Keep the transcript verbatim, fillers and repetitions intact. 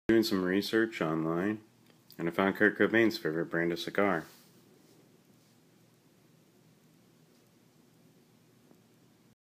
Doing some research online, and I found Kurt Cobain's favorite brand of cigar.